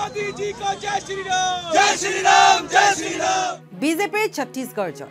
मोदी जी को जय श्री राम जय श्री राम जय श्री राम। बीजेपी छत्तीसगढ़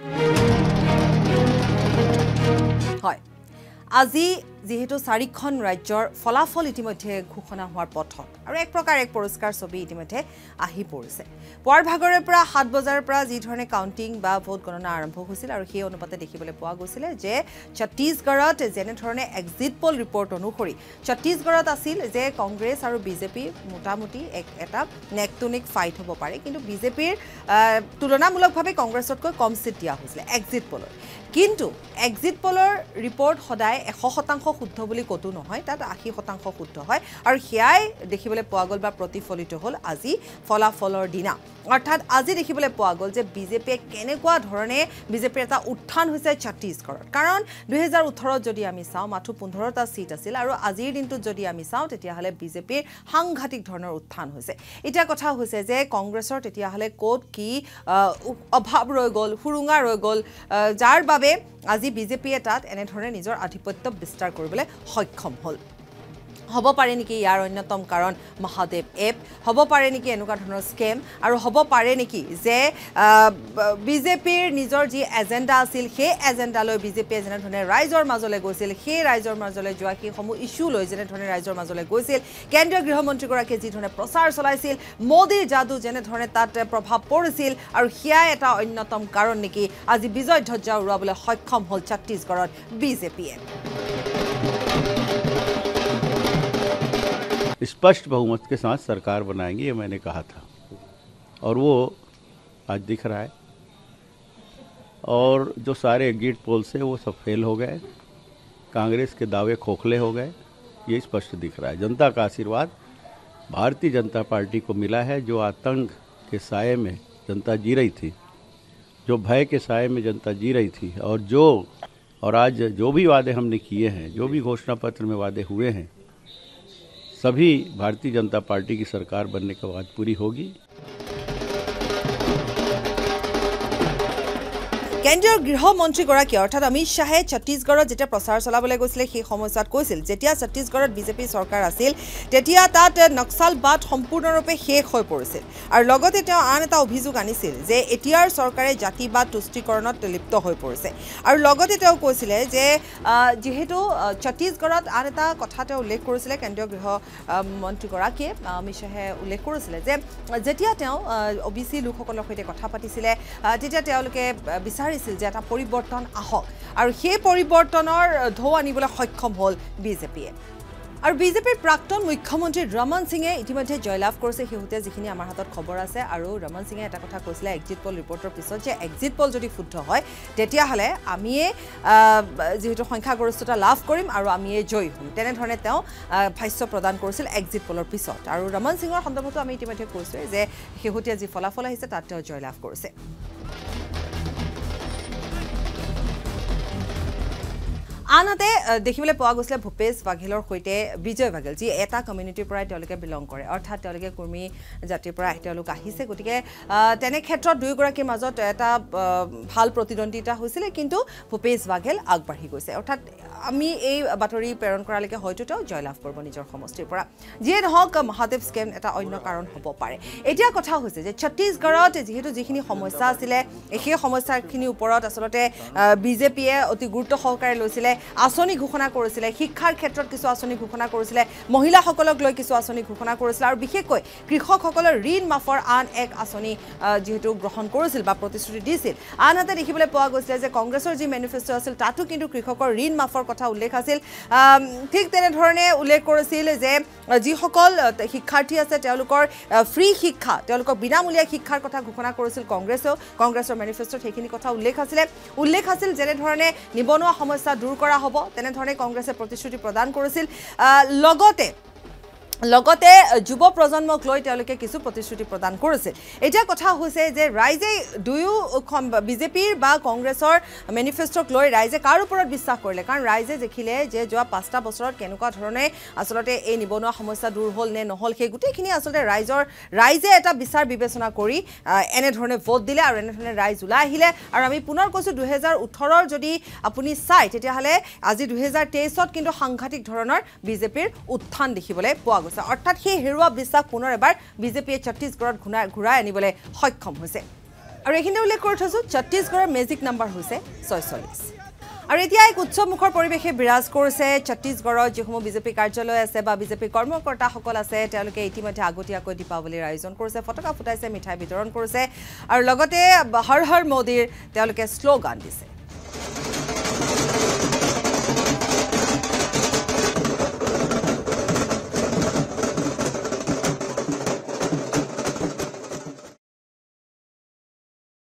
হয় আজি যেহেতু চাৰিখন ৰাজ্যৰ ফলাফল ইতিমধ্যে ঘোষণা হোৱাৰ পথত আৰু এক প্ৰকাৰ এক পুৰস্কাৰ ছবি ইতিমধ্যে আহি পৰিছে পুৱাৰ ভাগৰে পৰা 7 বজাৰ পৰা যি ধৰণে কাউন্টিং বা ভোট গণনা আৰম্ভ হৈছিল আৰু সেই অনুপাতে দেখিবলৈ পোৱা গৈছিল যে ছত্তীশগড়ত যেনে ধৰণে এক্সিট পোল ৰিপৰ্ট অনুসৰি ছত্তীশগড়ত আছিল যে কংগ্ৰেছ আৰু বিজেপি মোটামুটি এটা নেকটনিক ফাইট হ'ব পাৰে কিন্তু বিজেপিৰ তুলনামূলকভাৱে কংগ্ৰেছতকৈ কম সিট দিয়া হৈছিল এক্সিট পোলৰ কিন্তু এক্সিট পোলৰ ৰিপৰ্ট সদায় 100% শুদ্ধ বুলি কতো নহয় তাত 80% শুদ্ধ হয় আৰু হিয়াই দেখিবলৈ পোৱা গল বা প্ৰতিফলিত হল আজি ফলাফলৰ দিনা অৰ্থাৎ আজি দেখিবলৈ পোৱা গল যে বিজেপি কেনেকুৱা ধৰণে বিজেপিৰ এটা উত্থান হৈছে ছত্তীশগড়ত কাৰণ 2018 যদি আমি চাও মাত্ৰ 15টা সিট আছিল আৰু আজিৰ দিনটোত যদি আমি চাও তেতিয়া হলে বিজেপিৰ সাংঘাতিক ধৰণৰ উত্থান হৈছে এটা কথা হৈছে যে কংগ্ৰেছৰ তেতিয়া হলে কোট কি অভাৱ ৰৈ গল হুৰুঙা ৰৈ গল যাৰ বাবে আজি বিজেপি এটাত এনে ধৰণে নিজৰ আধিপত্য বিস্তাৰ কৰিবলৈ সক্ষম হল হ'ব পাৰে নেকি ইয়াৰ অন্যতম কাৰণ মহাদেৱ এপ হ'ব পাৰে নেকি এনেকুৱা ধৰণৰ স্কেম আৰু হ'ব পাৰে নেকি যে বিজেপিৰ নিজৰ যি এজেন্ডা আছিল সেই এজেন্ডালৈ বিজেপি যেনে ধৰণে ৰাইজৰ মাজলৈ গৈছিল সেই ৰাইজৰ মাজলৈ যোৱা কি সমূহ ইস্যু লৈ যেনে ধৰণে ৰাইজৰ মাজলৈ গৈছিল কেন্দ্ৰীয় গৃহমন্ত্ৰীগৰাকীয়ে যি ধৰণে প্ৰচাৰ চলাইছিল মোদীৰ যাদু যেনে ধৰণে তাত প্ৰভাৱ পৰিছিল আৰু হিয়া এটা অন্যতম কাৰণ নেকি আজি বিজয় ধ্বজা উৰুৱাবলৈ সক্ষম হল ছত্তীশগড়ত বিজেপিয়ে स्पष्ट बहुमत के साथ सरकार बनाएंगे ये मैंने कहा था और वो आज दिख रहा है और जो सारे एग्जिट पोल से वो सब फेल हो गए कांग्रेस के दावे खोखले हो गए ये स्पष्ट दिख रहा है जनता का आशीर्वाद भारतीय जनता पार्टी को मिला है जो आतंक के साये में जनता जी रही थी जो भय के साये में जनता जी रही थी और आज जो भी वादे हमने किए हैं जो भी घोषणा पत्र में वादे हुए हैं सभी भारतीय जनता पार्टी की सरकार बनने के बाद पूरी होगी কেন্দ্ৰীয় গৃহমন্ত্ৰীগৰাকী অৰ্থাৎ অমিত শাহে ছত্তীশগড়ত যেতিয়া প্ৰচাৰ চলাবলৈ গৈছিল সেই সময়ত কৈছিল যেতিয়া ছত্তীশগড়ত বিজেপি চৰকাৰ আছিল তেতিয়া তাত নক্সালবাদ সম্পূৰ্ণৰূপে শেষ হৈ পৰিছিল আৰু লগতে তেওঁ আন এটা অভিযোগ আনিছিল যে এতিয়াৰ চৰকাৰে জাতিবাদ তুষ্টিকৰণত লিপ্ত হৈ পৰিছে আৰু লগতে তেওঁ কৈছিল যে যেহেতু ছত্তীশগড়ত আন এটা কথা তেওঁ উল্লেখ কৰিছিল কেন্দ্ৰীয় গৃহমন্ত্ৰীগৰাকীয়ে অমিত শাহে উল্লেখ কৰিছিল যে যেতিয়া তেওঁ ওবিসি লোকসকলৰ সৈতে কথা পাতিছিল তেতিয়া তেওঁলোকে বিচাৰিছিল যে এটা পৰিৱৰ্তন আহক আৰু সেই পৰিৱৰ্তনৰ ঢৌ আনিবলৈ সক্ষম হল বিজেপিয়ে আৰু বিজেপিৰ প্ৰাক্তন মুখ্যমন্ত্ৰী ৰমন সিঙে ইতিমধ্যে জয়লাভ কৰিছে হেউতে যিখিনি আমাৰ হাতত খবৰ আছে আৰু ৰমন সিঙে এটা কথা কৈছিল এক্সিট পোল ৰিপৰ্টৰ পিছত যে এক্সিট পোল যদি শুদ্ধ হয় তেতিয়া হলে আমিয়ে যেহেতু সংখ্যাগৰিষ্ঠতা লাভ কৰিম আৰু আমিয়ে জয় হ'ম তেনে ধৰণে তেওঁ ভাষ্য প্ৰদান কৰিছিল এক্সিট পোলৰ পিছত আৰু ৰমন সিঙৰ সন্দৰ্ভতো আমি ইতিমধ্যে কৈছো যে হেউতে যি ফলাফল আহিছে তাত তেওঁ জয়লাভ কৰিছে আনহাতে দেখিবলৈ পোৱা গৈছিল ভূপেশ বাঘেলৰ সৈতে বিজয় বাঘেল যি এটা কমিউনিটিৰ পৰা তেওঁলোকে বিলং কৰে অৰ্থাৎ তেওঁলোকে কুৰ্মী জাতিৰ পৰা তেওঁলোক আহিছে গতিকে তেনে ক্ষেত্ৰত দুয়োগৰাকীৰ মাজত এটা ভাল প্ৰতিদ্বন্দ্বিতা হৈছিল কিন্তু ভূপেশ বাঘেল আগবাঢ়ি গৈছে অৰ্থাৎ আমি এই বাতৰি প্ৰেৰণ কৰালৈকে হয়তো তেওঁ জয়লাভ কৰিব নিজৰ সমষ্টিৰ পৰা যিয়ে নহওক মহাদেৱ স্কেম এটা অন্য কাৰণ হ'ব পাৰে এতিয়া কথা হৈছে যে ছত্তীশগড়ত যেহেতু যিখিনি সমস্যা আছিল সেই সমস্যাখিনিৰ ওপৰত আচলতে বিজেপিয়ে অতি গুৰুত্ব সহকাৰে লৈছিল আসনি ঘোষণা কৰিছিল শিক্ষাৰ ক্ষেত্ৰত কিছু আসনি ঘোষণা কৰিছিল মহিলাসকলক লৈ কিছু আসনি ঘোষণা কৰিছিল আৰু বিশেষকৈ কৃষকসকলৰ ঋণ মাফৰ আন এক আসনি যেহেতু গ্ৰহণ কৰিছিল বা প্ৰতিশ্ৰুতি দিছিল আনহাতে দেখিবলৈ পোৱা গৈছিল যে কংগ্ৰেছৰ যি মেনিফেষ্টো আছিল তাতো কিন্তু কৃষকৰ ঋণ মাফৰ কথা উল্লেখ আছিল ঠিক তেনে ধৰণে উল্লেখ কৰিছিল যে যিসকল শিক্ষাৰ্থী আছে তেওঁলোকৰ ফ্ৰী শিক্ষা তেওঁলোকৰ বিনামূলীয়া শিক্ষাৰ কথা ঘোষণা কৰিছিল কংগ্ৰেছৰ মেনিফেষ্টোত সেইখিনি কথা উল্লেখ আছিল যেনে ধৰণে নিবনুৱা সমস্যা দূৰ কৰা হ'ব তেনে ধৰণে কংগ্ৰেছে প্ৰতিশ্ৰুতি প্ৰদান কৰিছিল লগতে যুৱ প্ৰজন্মক লৈ তেওঁলোকে কিছু প্ৰতিশ্ৰুতি প্ৰদান কৰিছিল এতিয়া কথা হৈছে যে ৰাইজে দুয়ো বিজেপিৰ বা কংগ্ৰেছৰ মেনিফেষ্টোক লৈ ৰাইজে কাৰ ওপৰত বিশ্বাস কৰিলে কাৰণ ৰাইজে দেখিলে যে যোৱা 5টা বছৰত কেনেকুৱা ধৰণে আচলতে এই নিবনুৱা সমস্যা দূৰ হ'ল নে নহল সেই গোটেইখিনি আচলতে ৰাইজে এটা বিচাৰ বিবেচনা কৰি এনে ধৰণে ভোট দিলে আৰু এনে ধৰণে ৰাইজ ওলাই আহিলে আৰু আমি পুনৰ কৈছো 2018 যদি আপুনি চাই তেতিয়া হলে আজি 2023ত কিন্তু সাংঘাতিক ধৰণৰ বিজেপিৰ উত্থান দেখিবলৈ পোৱা গৈছে অৰ্থাৎ সেই হেৰুৱা বিশ্বাস পুনৰ এবাৰ বিজেপিয়ে ছত্তীশগড়ত ঘূৰাই আনিবলৈ সক্ষম হৈছে আৰু এইখিনিতে উল্লেখ কৰি থৈছোঁ ছত্তীশগড়ৰ মেজিক নাম্বাৰ হৈছে 46 আৰু এতিয়া এক উৎসৱমুখৰ পৰিৱেশে বিৰাজ কৰিছে ছত্তীশগড়ত যিসমূহ বিজেপি কাৰ্যালয় আছে বা বিজেপি কৰ্মকৰ্তাসকল আছে তেওঁলোকে ইতিমধ্যে আগতীয়াকৈ দীপাৱলীৰ আয়োজন কৰিছে ফটকা ফুটাইছে মিঠাই বিতৰণ কৰিছে আৰু লগতে হৰ হৰ মোদীৰ তেওঁলোকে শ্লোগান দিছে